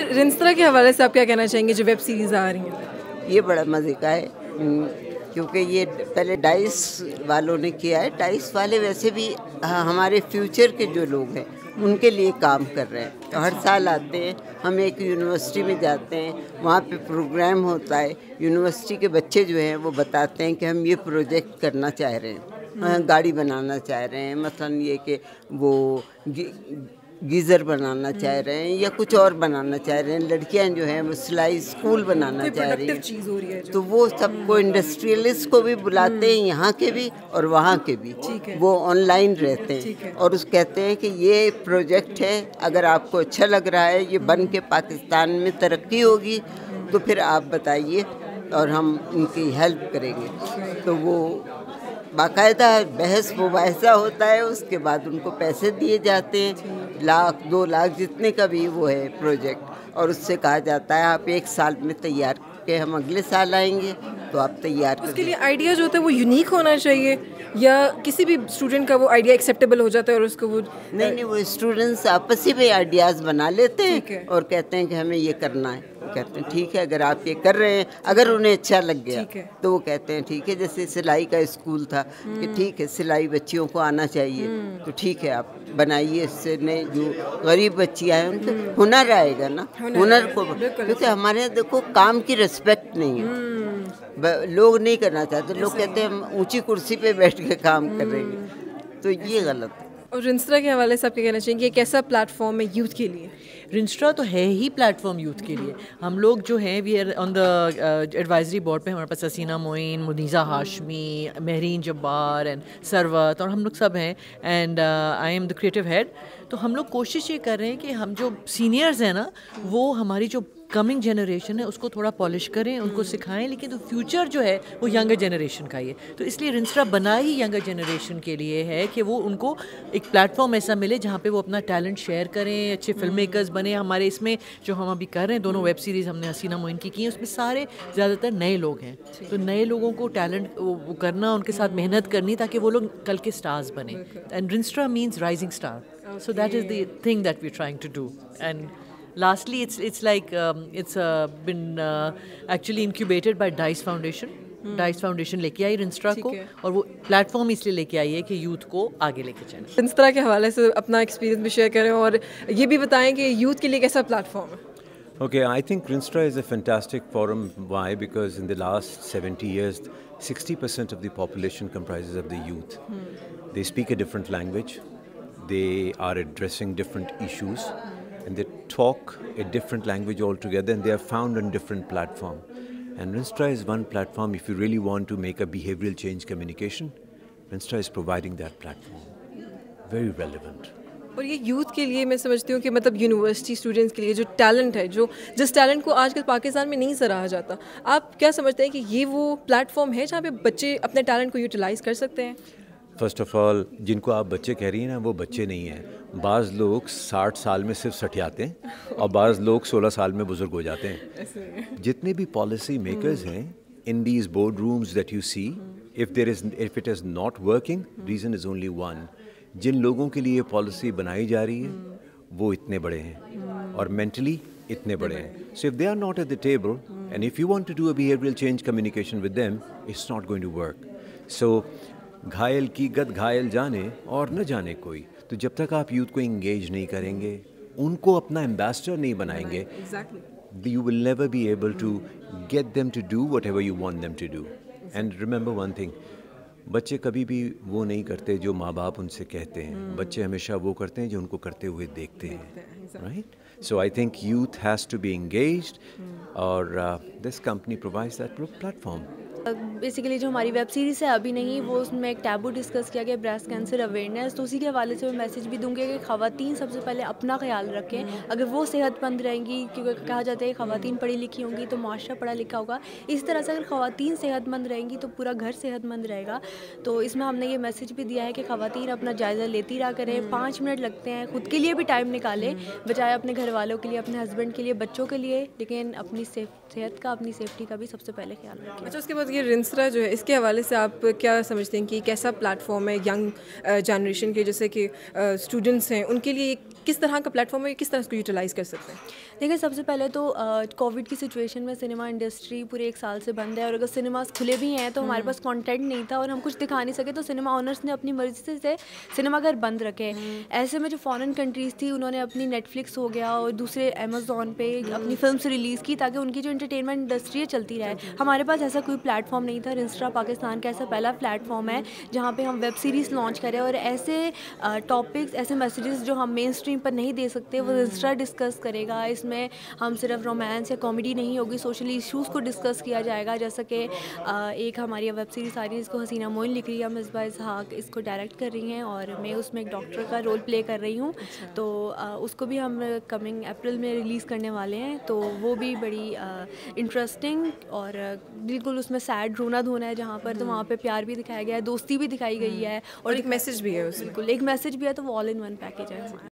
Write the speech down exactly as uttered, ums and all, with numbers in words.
رنسرا کے حوالے سے آپ کیا کہنا چاہیں گے جو ویب سیریز آ رہی ہیں؟ یہ بڑا مزے کا ہے کیونکہ یہ پہلے ڈائس والوں نے کیا ہے. ڈائس والے ویسے بھی ہمارے فیوچر کے جو لوگ ہیں ان کے لیے کام کر رہے ہیں. تو ہر سال آتے ہیں, ہم ایک یونیورسٹی میں جاتے ہیں, وہاں پہ پروگرام ہوتا ہے. یونیورسٹی کے بچے جو ہیں وہ بتاتے ہیں کہ ہم یہ پروجیکٹ کرنا چاہ رہے ہیں, گاڑی بنانا چاہ رہے ہیں, مثلاً یہ کہ وہ گیزر بنانا چاہ رہے ہیں یا کچھ اور بنانا چاہ رہے ہیں. لڑکیاں جو ہیں وہ سلائی اسکول بنانا چاہ رہی ہیں. تو وہ سب کو انڈسٹریلسٹ کو بھی بلاتے ہیں, یہاں کے بھی اور وہاں کے بھی. وہ آن لائن رہتے ہیں اور اس کہتے ہیں کہ یہ پروجیکٹ ہے, اگر آپ کو اچھا لگ رہا ہے, یہ بن کے پاکستان میں ترقی ہوگی تو پھر آپ بتائیے اور ہم ان کی ہیلپ کریں گے. تو وہ باقاعدہ بحث مباحثہ ہوتا ہے, اس کے بعد ان کو پیسے دیے جاتے ہیں, لاکھ دو لاکھ جتنے کا بھی وہ ہے پروجیکٹ, اور اس سے کہا جاتا ہے آپ ایک سال میں تیار کہ ہم اگلے سال آئیں گے تو آپ تیار کر. اس کے لیے آئیڈیا جو ہوتا ہے وہ یونیک ہونا چاہیے یا کسی بھی اسٹوڈنٹ کا وہ آئیڈیا ایکسیپٹیبل ہو جاتا ہے اور اس کو وہ نہیں نہیں وہ اسٹوڈنٹس آپس ہی میں آئیڈیاز بنا لیتے ہیں اور کہتے ہیں کہ ہمیں یہ کرنا ہے. کہتے ہیں ٹھیک ہے, اگر آپ یہ کر رہے ہیں, اگر انہیں اچھا لگ گیا تو وہ کہتے ہیں ٹھیک ہے. جیسے سلائی کا اسکول تھا کہ ٹھیک ہے سلائی بچیوں کو آنا چاہیے, تو ٹھیک ہے آپ بنائیے, اس سے نئے جو غریب بچیاں ہیں ان کو ہنر آئے گا نا, ہنر کو. کیونکہ ہمارے یہاں دیکھو کام کی ریسپیکٹ نہیں ہے, لوگ نہیں کرنا چاہتے. لوگ کہتے ہیں ہم اونچی کرسی پہ بیٹھ کے کام کر رہے ہیں, تو یہ غلط ہے. اور رنسرا کے حوالے سے آپ کیا کہنا چاہیں گے, یہ کیسا پلیٹ فارم ہے یوتھ کے لیے؟ رنسرا تو ہے ہی پلیٹ فارم یوتھ کے لیے. ہم لوگ جو ہیں we are on the advisory board پہ, ہمارے پاس حسینہ معین, منیزہ ہاشمی, مہرین جبار اینڈ سروت, اور ہم لوگ سب ہیں, and I'm the creative head. تو ہم لوگ کوشش یہ کر رہے ہیں کہ ہم جو سینئرز ہیں نا وہ ہماری جو کمنگ جنریشن ہے اس کو تھوڑا پالش کریں, ان کو سکھائیں, لیکن تو فیوچر جو ہے وہ ینگر جنریشن کا ہی ہے. تو اس لیے رنسرا بنا ہی ینگر جنریشن کے لیے ہے کہ وہ ان کو ایک پلیٹ فارم ایسا ملے جہاں پہ وہ اپنا ٹیلنٹ شیئر کریں, اچھے فلم میکرز بنے. ہمارے اس میں جو ہم ابھی کر رہے ہیں دونوں ویب سیریز ہم نے حسینہ معین کی کی ہیں, اس میں سارے زیادہ تر نئے لوگ ہیں. تو نئے لوگوں کو ٹیلنٹ وہ کرنا, ان کے ساتھ محنت کرنی تاکہ وہ لوگ کل کے اسٹارز بنیں. اینڈ رنسرا means rising star. So that is the thing that we're trying to do. And lastly, it's it's like um, it's uh, been uh, actually incubated by DICE Foundation. DICE foundation لے کے آئی رنسٹرا کو, اور وہ plate form اس لیے لے کے آئی ہے کہ یوتھ کو آگے لے کے چلیں. رنسٹرا کے حوالے سے اپنا ایکسپیرینس بھی شیئر کریں اور یہ بھی بتائیں کہ یوتھ کے لیے کیسا پلیٹ فارم ہے. Okay, I think Rinstra is a fantastic forum. Why? Because in the last seventy years, sixty percent of the population comprises of the youth. Hmm. They speak a different language. They are addressing different issues, and they talk a different language altogether, and they are found on different platform. And Rinstra is one platform. If you really want to make a behavioral change communication, Rinstra is providing that platform. Very relevant. اور یہ youth کے لیے میں سمجھتی ہوں کہ مطلب university students کے لیے جو ٹیلنٹ ہے, جو جس ٹیلنٹ کو آج کل پاکستان میں نہیں سراہا جاتا, آپ کیا سمجھتے ہیں کہ یہ وہ پلیٹ فارم ہے جہاں پہ بچے اپنے ٹیلنٹ کو یوٹیلائز کر سکتے ہیں؟ فرسٹ آف آل جن کو آپ بچے کہہ رہی ہیں نا, وہ بچے نہیں ہیں. بعض لوگ ساٹھ سال میں صرف سٹیاتے ہیں اور بعض لوگ سولہ سال میں بزرگ ہو جاتے ہیں. جتنے بھی پالیسی میکرز ہیں in these board rooms that you see, if there is if it is not working, reason is only one. جن لوگوں کے لیے پالیسی بنائی جا رہی ہے وہ اتنے بڑے ہیں اور مینٹلی اتنے بڑے ہیں. So if they are not at the table and if you want to do a behavioural change communication with them, it's not going to work. So گھائل کی گد گھائل جانے اور نہ جانے کوئی. تو جب تک آپ یوتھ کو انگیج نہیں کریں گے, ان کو اپنا ایمبیسڈر نہیں بنائیں گے, you will never be able to get them to do whatever you want them to do. And remember one thing, بچے کبھی بھی وہ نہیں کرتے جو ماں باپ ان سے کہتے ہیں, بچے ہمیشہ وہ کرتے ہیں جو ان کو کرتے ہوئے دیکھتے ہیں. Right. So I think youth has to be engaged, اور this company provides that platform. Basically جو ہماری ویب سیریز ہے ابھی نہیں, وہ اس میں ایک ٹیبو ڈسکس کیا گیا, بریسٹ کینسر اویئرنیس. تو اسی کے حوالے سے میں میسیج بھی دوں گی کہ خواتین سب سے پہلے اپنا خیال رکھیں. اگر وہ صحت مند رہیں گی, کیونکہ کہا جاتا ہے کہ خواتین پڑھی لکھی ہوں گی تو معاشرہ پڑھا لکھا ہوگا, اس طرح سے اگر خواتین صحت مند رہیں گی تو پورا گھر صحت مند رہے گا. تو اس میں ہم نے یہ میسیج بھی دیا ہے کہ خواتین اپنا جائزہ لیتی رہا کریں. پانچ منٹ لگتے ہیں, خود کے لیے بھی ٹائم نکالیں, بجائے اپنے گھر والوں کے لیے, اپنے ہسبینڈ کے لیے, بچوں کے لیے, لیکن اپنی صحت کا, اپنی سیفٹی کا بھی سب سے پہلے خیال رکھیں. اچھا, اس کے بعد یہ رنسرا جو ہے, اس کے حوالے سے آپ کیا سمجھتے ہیں کہ کیسا پلیٹ فارم ہے ینگ جنریشن کے, جیسے کہ اسٹوڈنٹس ہیں ان کے لیے کس طرح کا پلیٹ فارم ہے, کس طرح اس کو یوٹیلائز کر سکتے ہیں؟ دیکھیں سب سے پہلے تو کووڈ کی سچویشن میں سنیما انڈسٹری پورے ایک سال سے بند ہے, اور اگر سنیماز کھلے بھی ہیں تو ہمارے پاس کانٹینٹ نہیں تھا اور ہم کچھ دکھا نہیں سکے, تو سنیما اونرس نے اپنی مرضی سے سنیما گھر بند رکھے. ایسے میں جو فارن کنٹریز تھی انہوں نے اپنی نیٹ فلکس ہو گیا اور دوسرے امیزون پہ اپنی فلمس ریلیز کی تاکہ ان کی جو انٹرٹینمنٹ انڈسٹری ہے چلتی رہے. ہمارے پاس ایسا کوئی پلیٹ فارم نہیں تھا. رنسٹرا پاکستان کا ایسا پہلا پلیٹ فارم ہے جہاں پہ ہم ویب سیریز لانچ کریں, اور ایسے ٹاپکس ایسے میسیجز جو ہم مین اسٹریم پر نہیں دے سکتے وہ رنسٹرا ڈسکس کرے گا. اس میں ہم صرف رومانس یا کامیڈی نہیں ہوگی, سوشل ایشوز کو ڈسکس کیا جائے گا. جیسا کہ ایک ہماری ویب سیریز آ رہی ہے جس کو حسینہ موئن لکھ رہی ہے, مصباح اسحاق اس کو ڈائریکٹ کر رہی ہیں, اور میں اس میں ایک ڈاکٹر کا رول پلے کر رہی ہوں. تو اس کو بھی ہم کمنگ اپریل میں ریلیز کرنے والے ہیں. تو وہ بھی بڑی انٹرسٹنگ اور بالکل اس میں سیڈ رونا دھونا ہے جہاں پر, تو وہاں پہ پیار بھی دکھایا گیا ہے, دوستی بھی دکھائی گئی ہے, اور ایک میسج بھی ہے اس میں. بالکل ایک میسج بھی ہے, تو وہ آل ان ون پیکیج ہے.